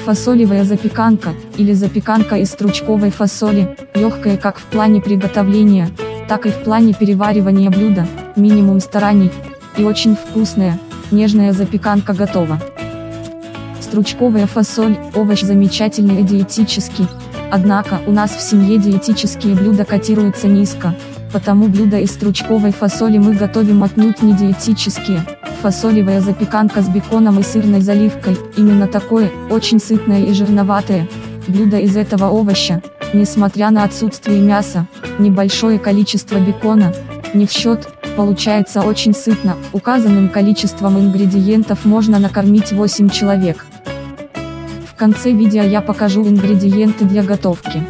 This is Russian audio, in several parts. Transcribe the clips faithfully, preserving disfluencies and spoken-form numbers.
Фасолевая запеканка, или запеканка из стручковой фасоли, легкая как в плане приготовления, так и в плане переваривания блюда, минимум стараний, и очень вкусная, нежная запеканка готова. Стручковая фасоль – овощ замечательный и диетический, однако у нас в семье диетические блюда котируются низко, потому блюда из стручковой фасоли мы готовим отнюдь не диетические. Фасолевая запеканка с беконом и сырной заливкой, именно такое, очень сытное и жирноватое, блюдо из этого овоща, несмотря на отсутствие мяса, небольшое количество бекона, не в счет, получается очень сытно, указанным количеством ингредиентов можно накормить восемь человек. В конце видео я покажу ингредиенты для готовки.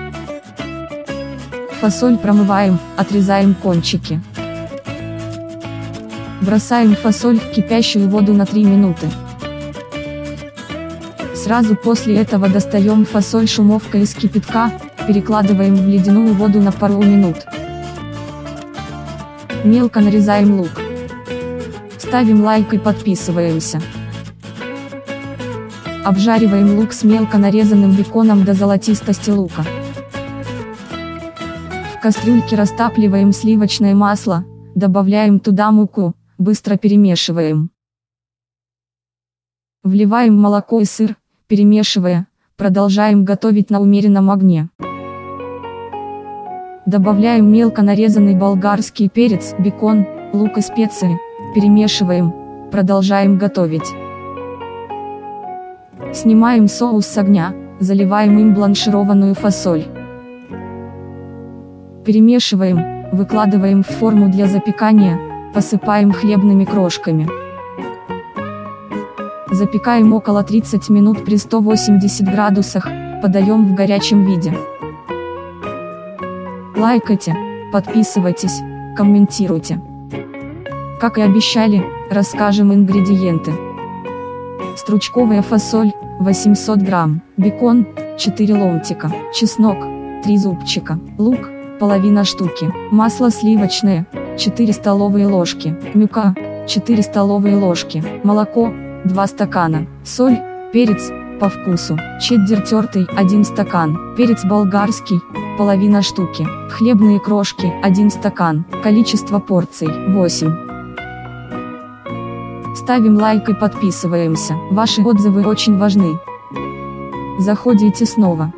Фасоль промываем, отрезаем кончики. Бросаем фасоль в кипящую воду на три минуты. Сразу после этого достаем фасоль шумовкой из кипятка, перекладываем в ледяную воду на пару минут. Мелко нарезаем лук. Ставим лайк и подписываемся. Обжариваем лук с мелко нарезанным беконом до золотистости лука. В кастрюльке растапливаем сливочное масло, добавляем туда муку, быстро перемешиваем. Вливаем молоко и сыр, перемешивая, продолжаем готовить на умеренном огне. Добавляем мелко нарезанный болгарский перец, бекон, лук и специи, перемешиваем, продолжаем готовить. Снимаем соус с огня, заливаем им бланшированную фасоль. Перемешиваем, выкладываем в форму для запекания, посыпаем хлебными крошками. Запекаем около тридцати минут при ста восьмидесяти градусах, подаем в горячем виде. Лайкайте, подписывайтесь, комментируйте. Как и обещали, расскажем ингредиенты. Стручковая фасоль, восемьсот грамм, бекон, четыре ломтика, чеснок, три зубчика, лук, половина штуки, масло сливочное, четыре столовые ложки, мука, четыре столовые ложки, молоко, два стакана, соль, перец, по вкусу, чеддер тертый, один стакан, перец болгарский, половина штуки, хлебные крошки, один стакан, количество порций, восемь. Ставим лайк и подписываемся, ваши отзывы очень важны. Заходите снова.